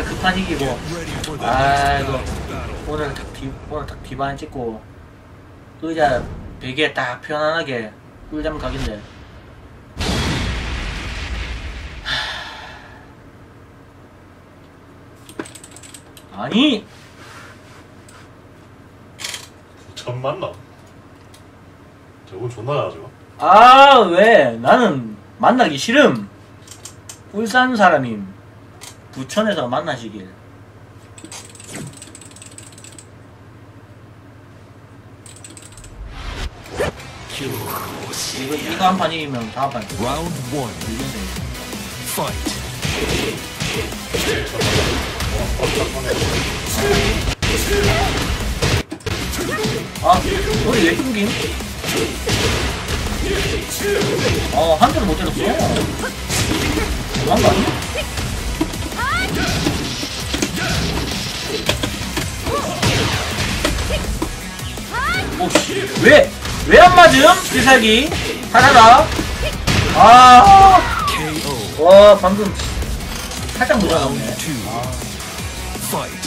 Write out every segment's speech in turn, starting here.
급한 이기고. 아이고 오늘 딱 디바인 찍고 의자 베개에 딱 편안하게 꿀잠 각인데. 아니 전 만남. 저거 존나 잘하죠. 아 왜 나는 만나기 싫음. 울산 사람임. 부천에서 만나시길. 이거 한 판 이기면 다음 판 Round 1. Fight. 아 우리 왜 끊김? 한 대도 못 때렸어. 한 거 아니야? 오씨 왜 안 맞음? 필살기 하나라. 와 방금 살짝 모자 나오네. Fight.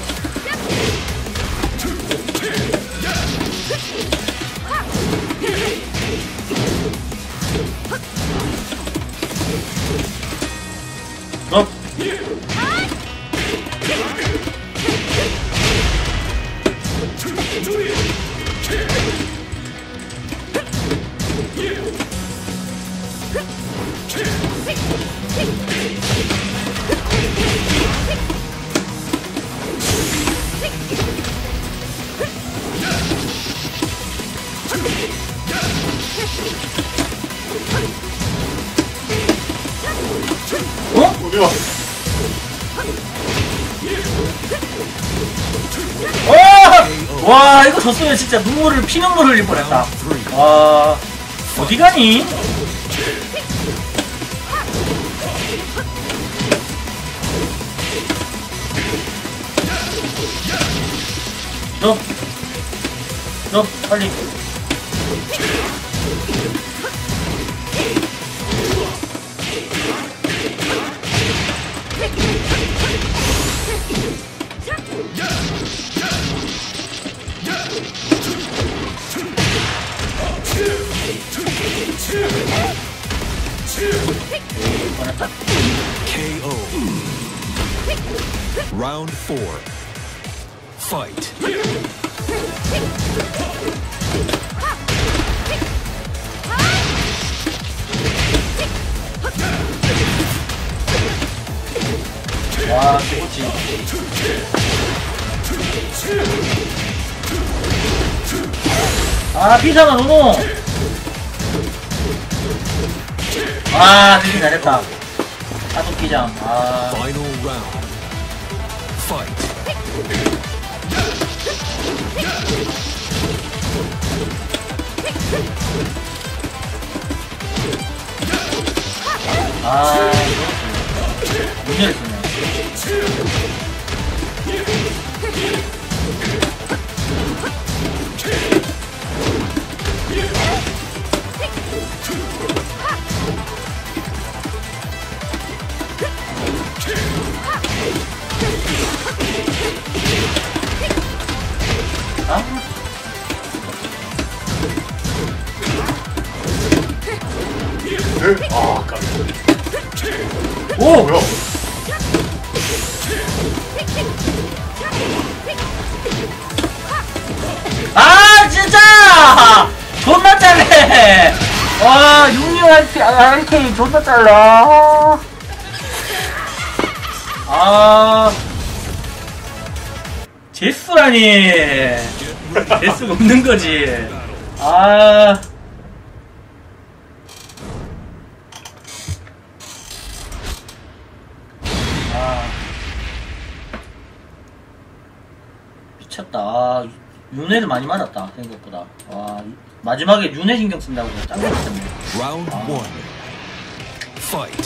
너 어디야? 와 이거 졌으면 진짜 피눈물을 흘릴 뻔했다. 와 어디 가니? 너 빨리. KO. Round 4. Fight. 와 그렇지. 아 비상아 노노. 아 되게 잘했다. 아또 기장. 아 Final round. Fight. 아 문제를 쓰네. 아, 깜짝이야. 오! 뭐야? 아 진짜! 존나 잘해! 와 66 RK 존나 잘라. 제스라니. 제스가 없는 거지. 미쳤다. 윤회를 많이 맞았다 생각보다. 와 마지막에 윤회 신경 쓴다고 짱 미쳤네. Round 1. Fight.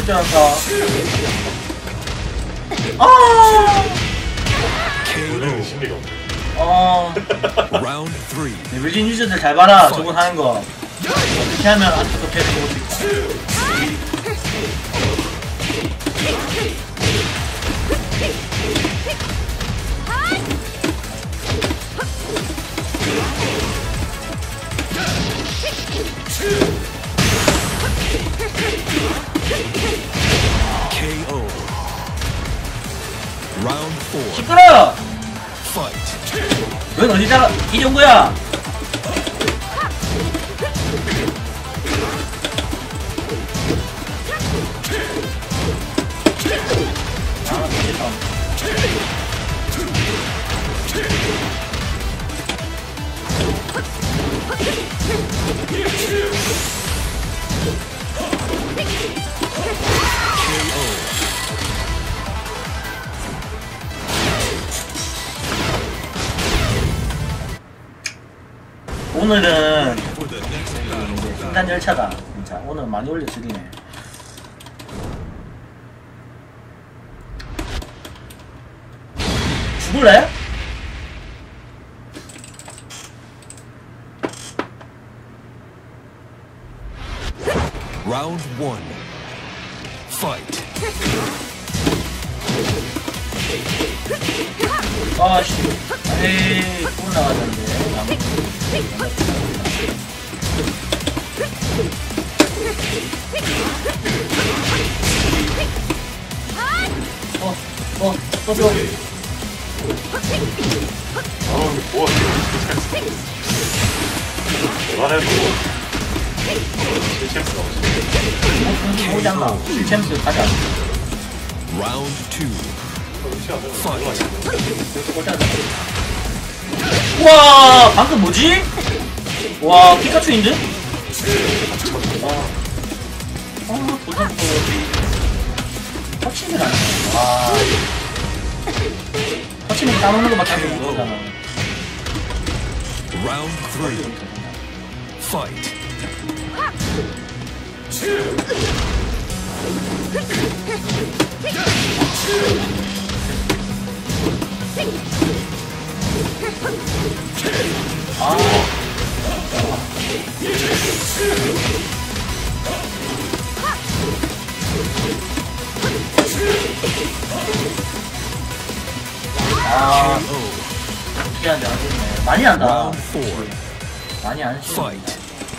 죽을 줄 알았다. 아! 우리는 심리가 없네. Round 3. 외진 유저들 잘 봐라. 저분 하는 거. 어떻게 하면 아직도 배를 먹을 수 있다. KO. Round 4. 시끄러! Fight. 넌 어디다가 이 정도야? 아, 미쳤다. 오늘은 이제 생산 열차다. 진짜 오늘 많이 올려주리네. 죽을래? Round 1. Fight. 아씨, 에이, 또 나왔는데. 또. 뭐 대단해도 실챔스가 없지. 오지 않나? 실챔스 가자. Round 2. Fight. 우와, 방금 뭐지? 와, 피카츄인데? 도전 터치는 안 돼. 와. 터치는 따먹는 거밖에 안 모르잖아. Round 3. Fight. 어떻게 하는데 안 좋네. 많이 한다. Round 4. 많이 안 쉬워. Fight.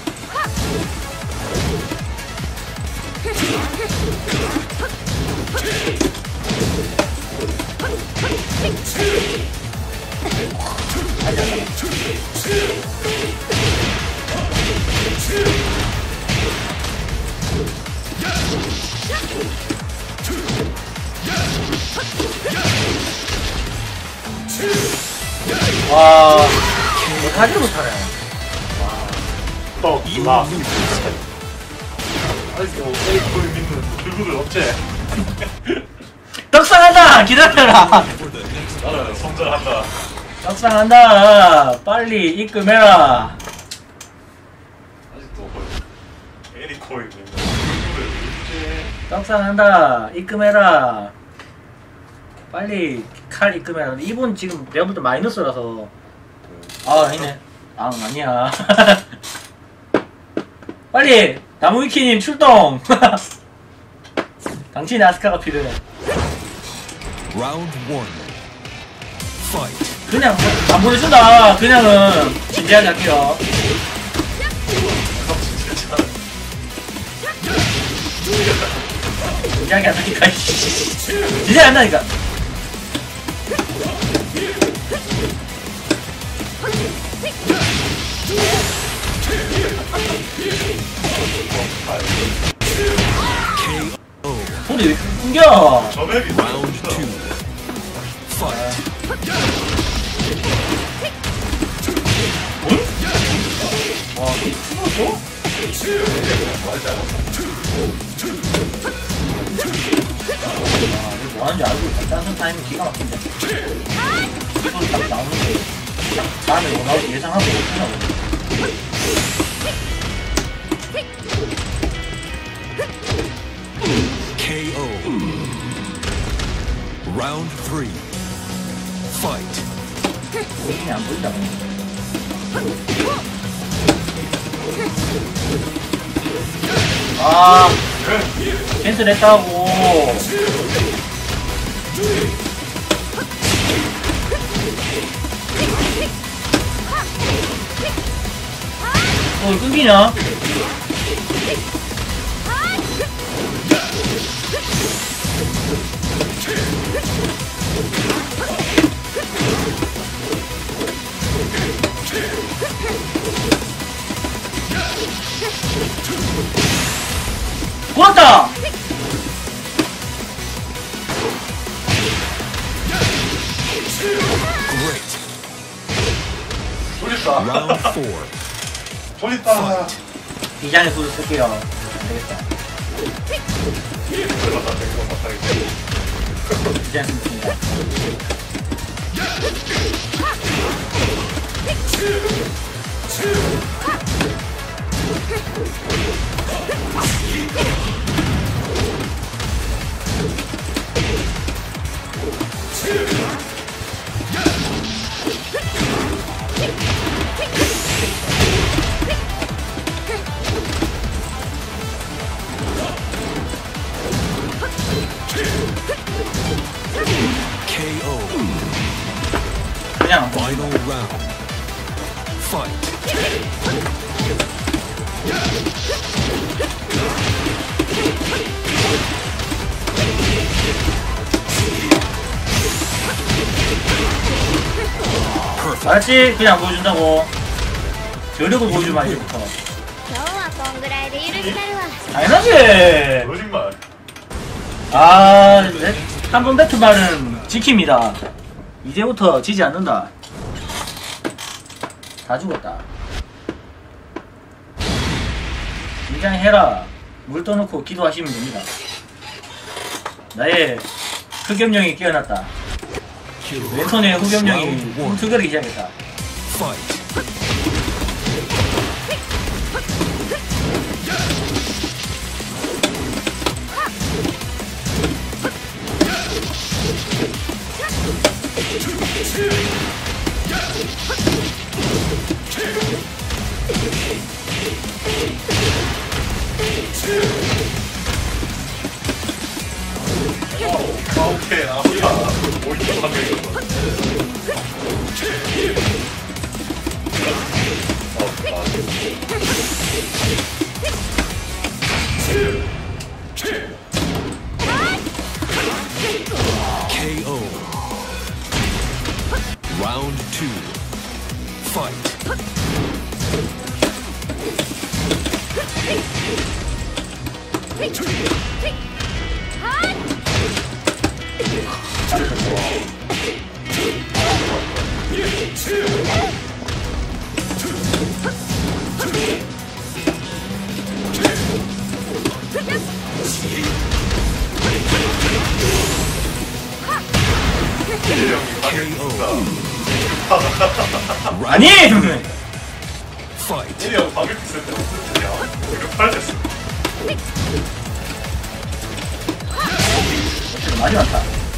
와, 하지 못하네. 또 나. 아이고 에이코를 믿는 그분을 어째? 떡상한다! 기다려라! 나는 성장한다. 떡상한다! 빨리 입금해라! 아직도 에리코를 믿는 그분을 어째? 떡상한다! 입금해라! 빨리 칼 입금해라. 이분 지금 내가 볼 때 마이너스라서. 아, 아니네. 아, 아니야. 빨리! 나무위키님 출동! 당신의 아스카가 필요해. Round 1. Fight. 그냥 안 보내준다. 그냥은 진지하게 할게요. 진지하게 한다니까. 진지하게 한다니까. 소리 왜 이렇게 끊겨? 저맵이 Round 2. Fight. 와, 죽었어? 뭐 하는지 알고 있다. 짠슨 타이밍 기가 막힌데. 소리 딱 나오는데. 딱 다음에 뭐 나올지 예상하고 끝나고. Round 3. Fight. 본인이 안 보인다 보니. 아, 캔슬 했다고. 끊기냐? 고맙다! Great. 돌렸다. Round 4. 돌렸다. 비장의 수를 쓸게요. 안되겠다. 들어갔다. 내가 못하겠다. 비장의 수를 씁니다. KO. 그냥 Final round. Fight. Perfect. 알았지? 그냥 보여준다고. 저력을 보여주면 이제부터. 今日はこんぐらいで許したるわ 당연하지! 거짓말. 아, 한번 배트 말은 지킵니다. 이제부터 지지 않는다. 다 죽었다. 긴장해라. 물 떠놓고 기도하시면 됩니다. 나의 흑염룡이 깨어났다. 왼손에 흑염룡이 훔투거리기 시작했다. Fight. 오케이, 아프다. 오이도 판명이었어. KO. Round 2. Fight. 아니! Fight. 이리 형 방금 있을 때 무슨 소리야? 이거 팔렸어. 많이 많다.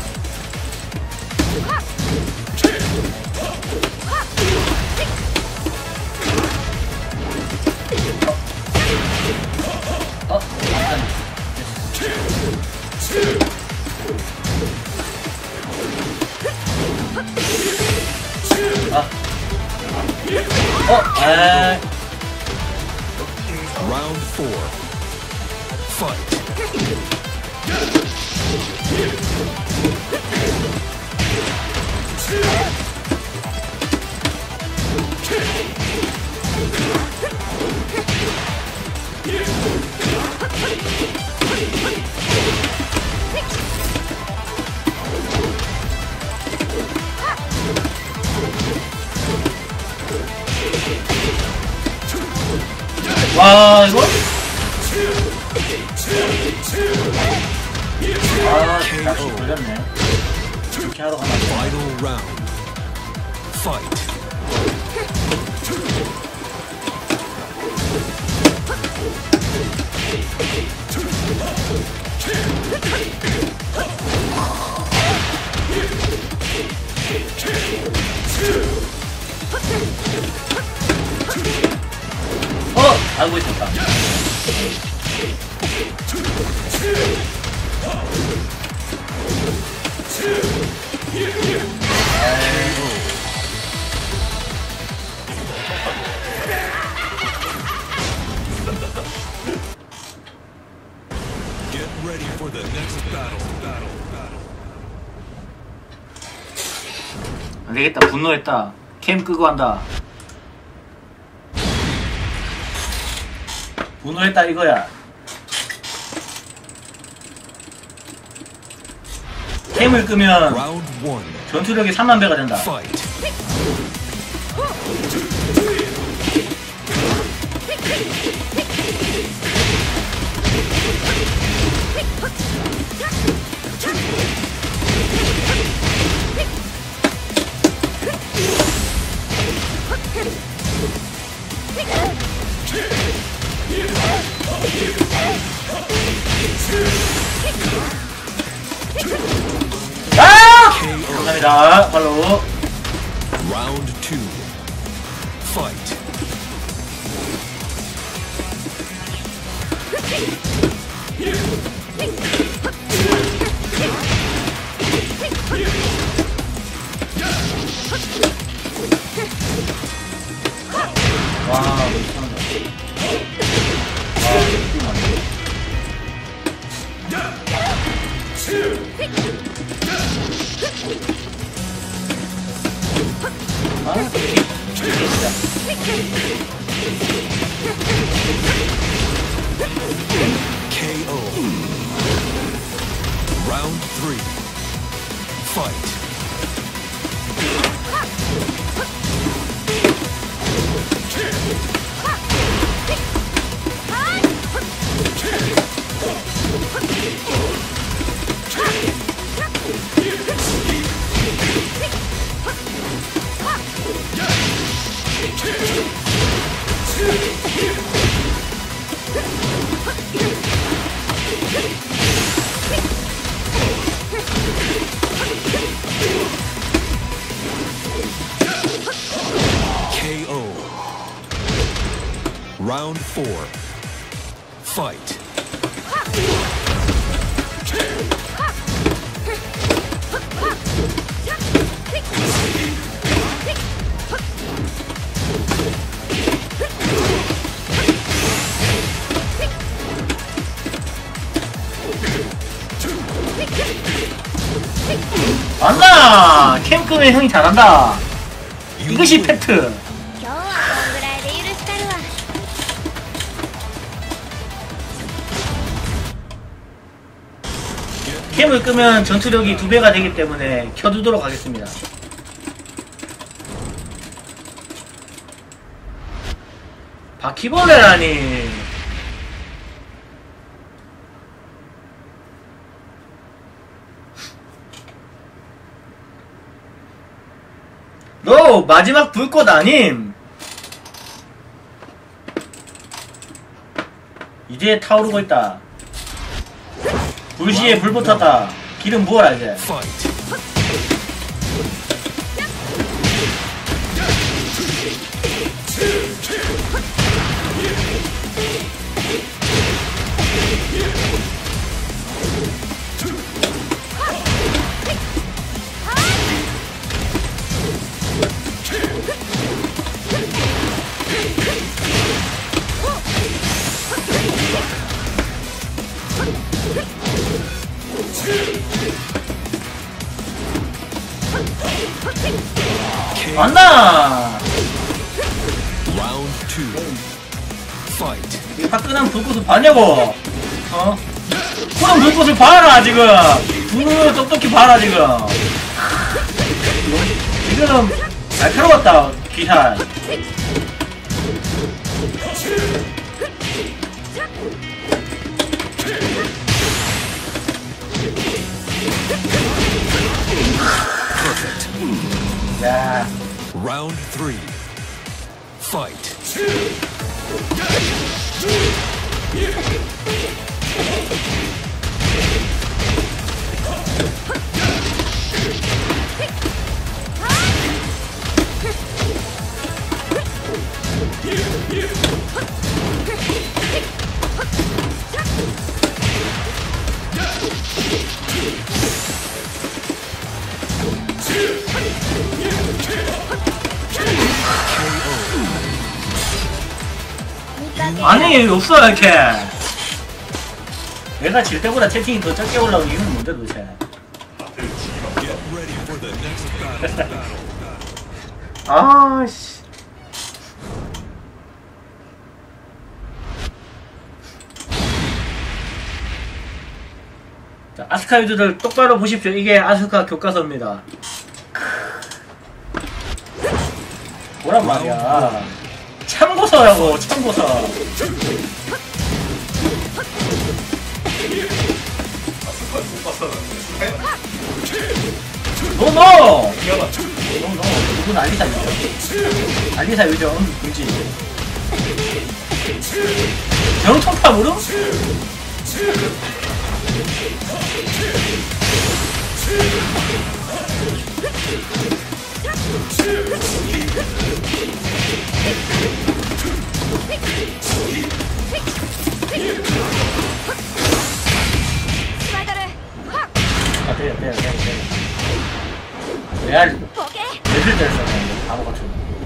Round 4. Fight. 와, 이거? 아, 낚시 걸렸네. 이렇게 하러 가나. Final round. Fight. Get ready for the next battle. 안되겠다. 분노했다. 캠 끄고 한다. 분노했다 이거야. 캠을 끄면 Round 1. 전투력이 30,000배가 된다. Fight. 아! 감사합니다. 팔로우. Round 2. Fight. 와, 너무 편하다. 아, 느낌 안 돼. 아, 진짜. KO. Round 3. Fight. KO. Round 4. Fight. 안다! 캠 끄면 형이 잘한다. 이것이 팩트. 今日はこんぐらいで許したるわ 캠을 끄면 전투력이 2배가 되기 때문에 켜두도록 하겠습니다. 바퀴벌레라니. 너 마지막 불꽃 아님? 이제 타오르고 있다. 불시에 불 붙었다. 기름 부어라 이제. Fight. 왔나? Round 2. Fight. 이 화끈한 불꽃을 봤냐고? 어? 푸른 불꽃을 봐라 지금. 눈을 똑똑히 봐라 지금. 지금 날카로웠다 귀한. Perfect. 야. Round 3. Fight. 아니 없어 이렇게. 내가 질 때보다 채팅이 더 적게 올라오는 이유는 뭔데 도대체? 다들 지기가 Get ready for the next battle. 아씨. 자, 아스카 유저들 똑바로 보십시오. 이게 아스카 교과서입니다. 뭐란 말이야. 참고서라고, 참고서. 못 봤었는데. 노노! 미안하다. 노노. 누군 알리사 유저. 알리사 유저, 그지? 정통파 모름? 아, 때려. 레알, 레슬 때렸어. 바보 같은.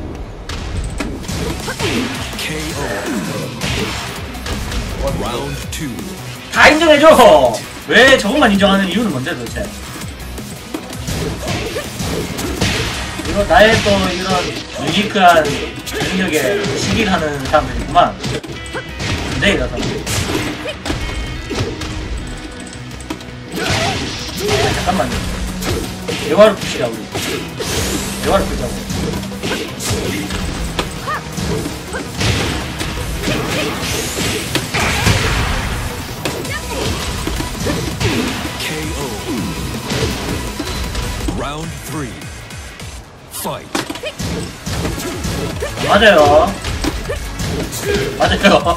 KO. Round 2. 다 인정해줘! 왜 저것만 인정하는 이유는 뭔데 도대체? 이거 나의 또 이런 유니크한 능력에 시기를 하는 사람들이구만. 근데 이래서. 아, 잠깐만요. 대화를 푸시자, 우리. 대화를 풀자고. KO. Round 3. Fight. 맞아요. 맞아요.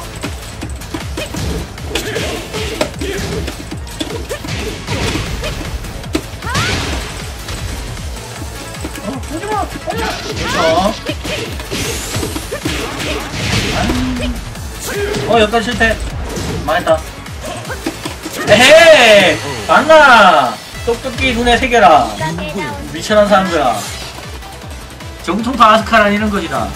오지마! 여기까지 실패. 망했다. 에헤이! 맞나! 똑똑히 눈에 새겨라. 미천한 사람들아. 정통파 아스카란 이런 것이다.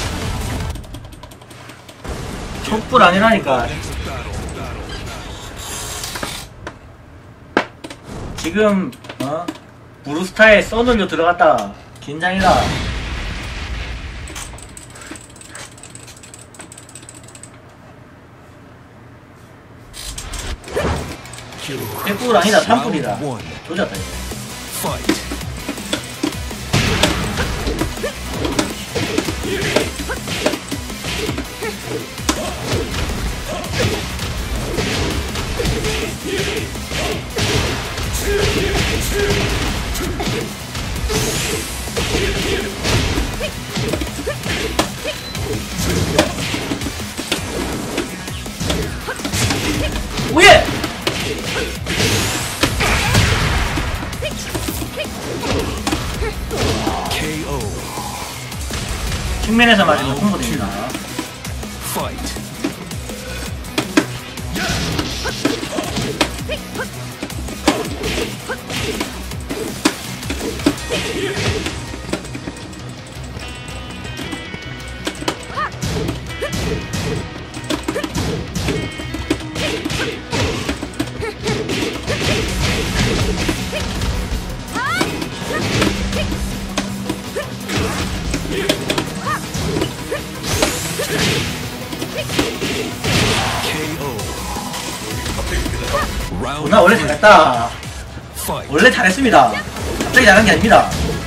촛불 아니라니까. 지금 브루스타에 써늘려 들어갔다. 긴장이다. 백불 아니다. 3불이다. 조졌다 이거. Fight. 오예! KO. 측면에서 맞으면 콤보됩니다. Fight. Round 나 원래 잘했다. Fight. 원래 잘했습니다. 갑자기 잘한 게 아닙니다.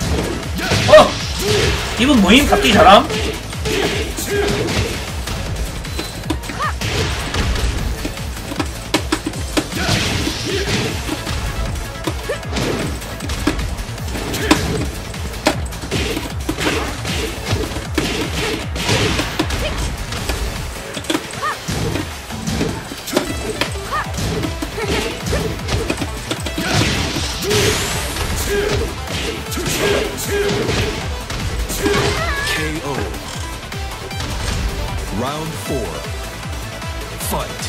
이분 모임 갑자기 잘함? KO. Round 4. Fight.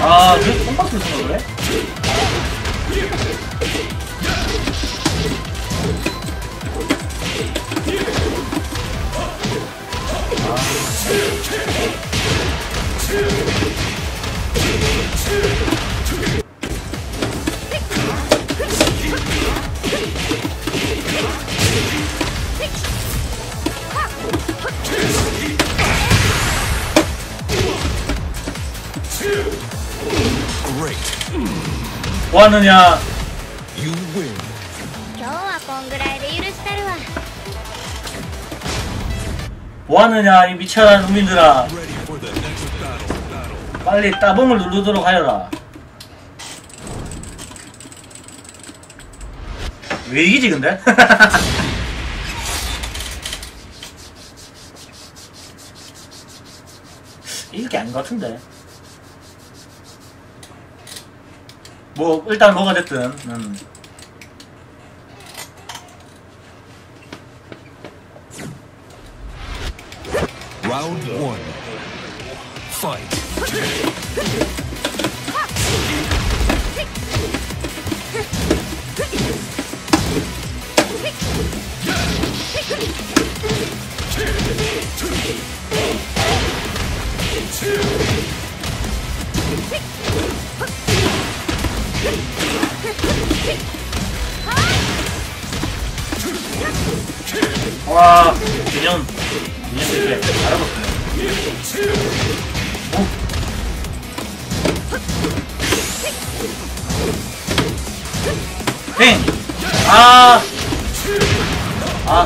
아, 그래서 콤박스를 쓰는 거래? 뭐 하느냐? You win. 今日はこんぐらいで許したるわ 뭐 하느냐, 이 미쳐난 국민들아. Ready for the next battle. 빨리 따봉을 누르도록 하여라. 왜 이기지, 근데? 이길 게 아닌 것 같은데. 뭐, 일단 뭐가 됐든, Round 1. Fight. 와, 인연 이렇게 알아봤어요. 오. 팽! 아! 아!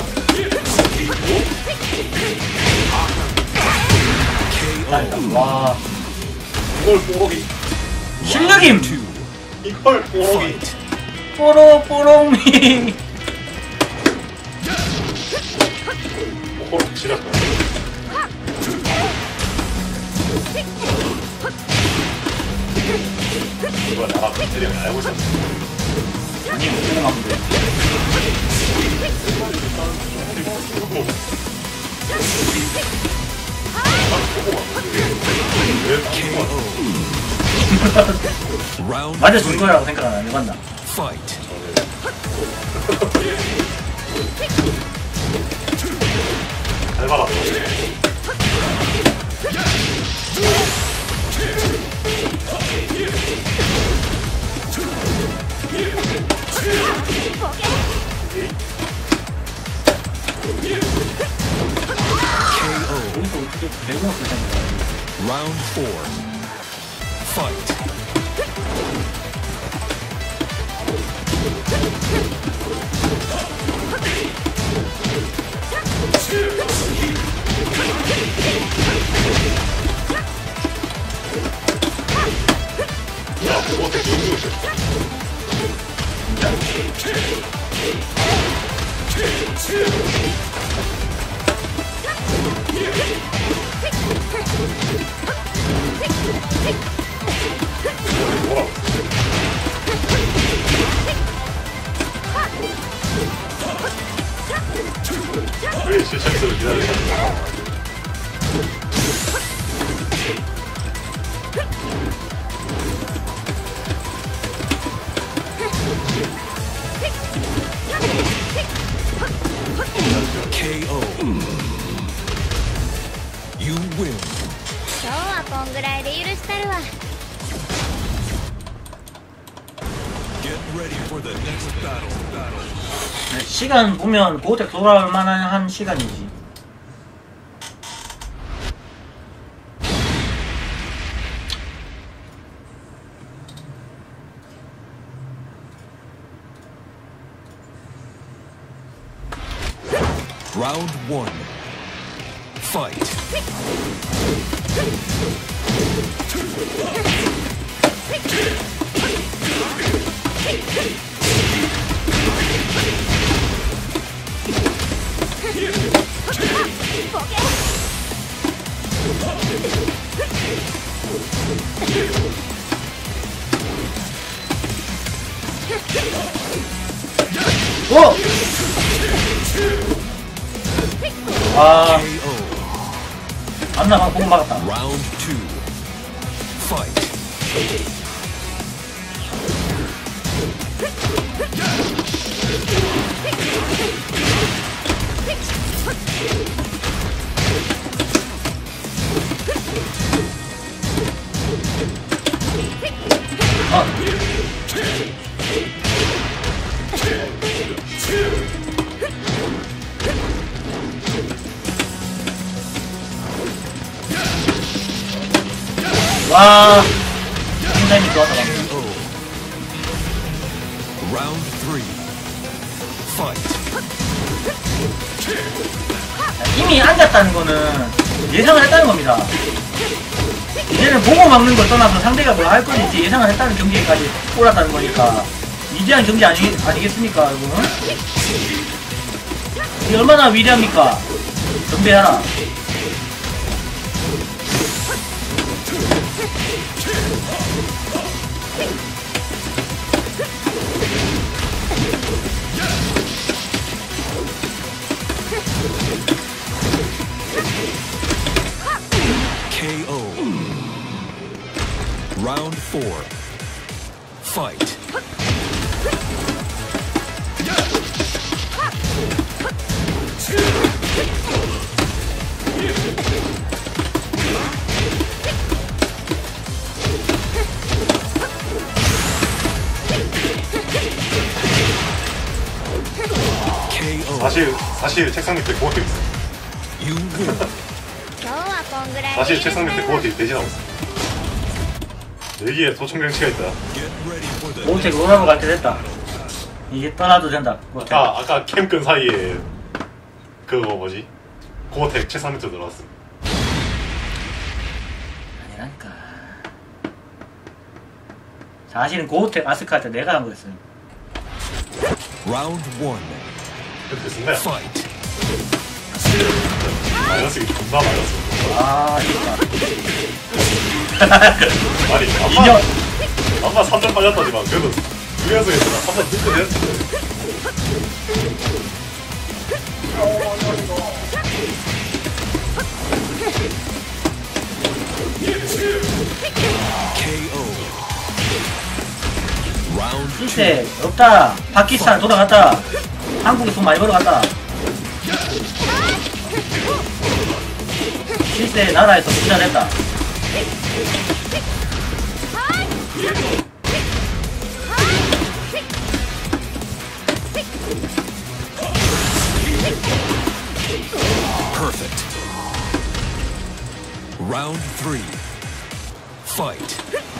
와. 이걸 뽀록이. 실력임! 이걸 뽀록이. 뽀롱미! 뽀록 지났다. 이거 나가 컨트리 알고 있었어. 아니, 못 생각하면 돼. Round 맞아줄 3. 거라고 생각 안 해봤나? Fight. 잘 받았어. 여기서 어떻게 배구가 생각나? Round 4. Fight. 야, 그거 되게 좋은 뭐야? 왜 실착서를 기다리는 거야? KO. You win. 今日はこんぐらいで許したるわ Get ready for the next battle. 시간 보면 고택 돌아올 만한 한 시간이지. Round 1. Fight. 오! 아, KO. 안나 공 막았다. Round 2. Fight. 와, 굉장히 좋았다 방금. Round 3. Fight. 이미 앉았다는 거는 예상을 했다는 겁니다. 이제는 보고 막는 걸 떠나서 상대가 뭘 할 건지 예상을 했다는 경기까지 올랐다는 거니까 위대한 경기 아니겠습니까, 여러분? 이게 얼마나 위대합니까? 덤벼라. KO. Round 4. Fight. KO. 사실 책상 밑에 고어텍 있어. You win. 今日はこんぐらいで 사실 許したる 책상 밑에 わ 고어텍 돼지 나왔어. 여기에 도청장치가 있다. Get ready for the 모tek 롤하러 갈 때 됐다. 이제 떠나도 된다. 모tek. 아까 캠 끈 사이에 그거 뭐지? 고어텍 책상 밑에 들어왔어. 아니라니까. 사실은 고우텍 아스카 할 때 내가 한 거였어요. Round 1. 그렇게 쓴 거야. Fight. 마이너스 존나 마이너스. 아, 진짜. 아니 인정. 아마 3점 빨렸다지만 그래도 두 연승했어. 한번 늦게 됐어. KO. Round 2. 실세 없다. 파키스탄 돌아갔다. 한국에 돈 많이 벌어갔다. 실세 나라에서 투자했다. Perfect. Round 3. Fight.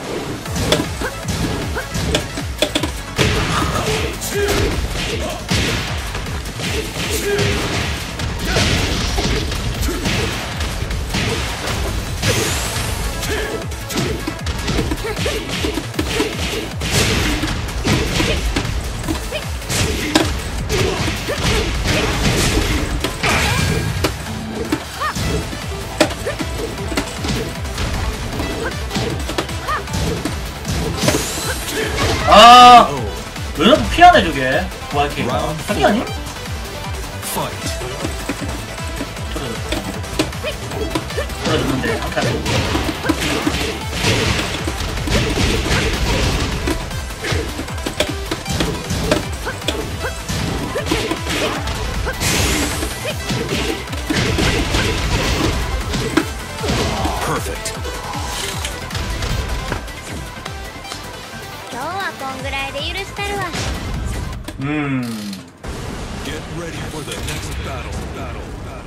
아, 왜 이렇게 피하네 저게. YK가 사기 아니? Fight. 떨어졌는데 한 칸에. Perfect. 今日はこんぐらいで許したるわ Get ready for the next battle.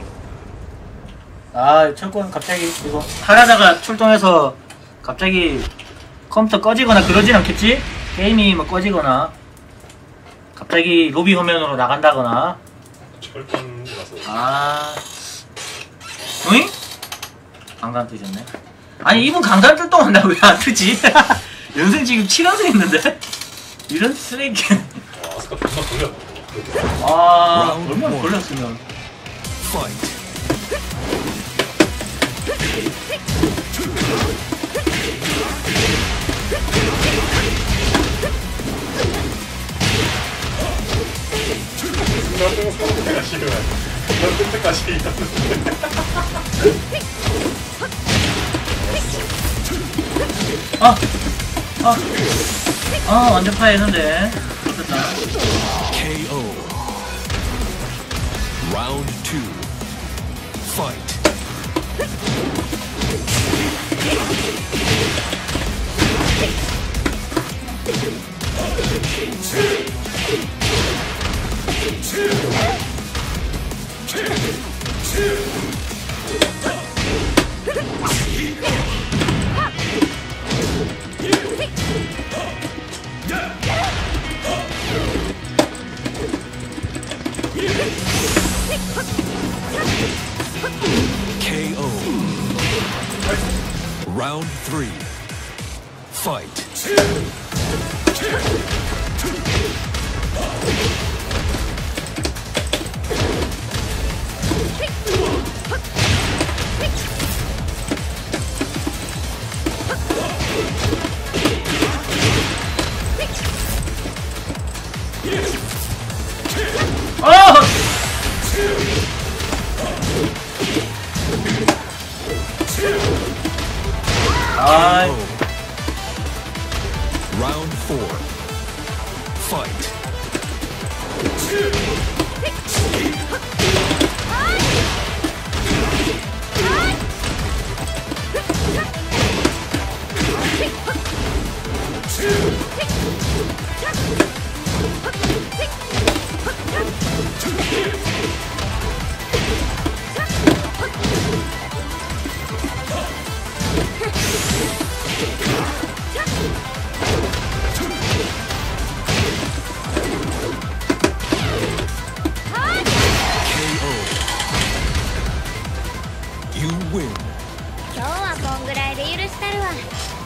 아, 철권 갑자기 이거 하라다가 출동해서 갑자기 컴퓨터 꺼지거나 그러진 않겠지? 게임이 뭐 꺼지거나 갑자기 로비 화면으로 나간다거나. 철권이라서. 아, 어잉? 강간 뜨셨네. 아니 이분 강간 뜰동한다고 왜 안 뜨지? 연승 지금 7연승 했는데? 이런 쓰레기. 아스카 존나 돌려. 아, 얼마나 걸렸으면. Fight. 나도 상대가 싫어해. 난 끝까지 이겼는데. 아! 완전 파했는데. 좋겠다. KO. Round 2. Fight. KO. Round 3. Fight. 아이. Round 4. Fight. KO. You win. 今日はこんぐらいで許したるわ。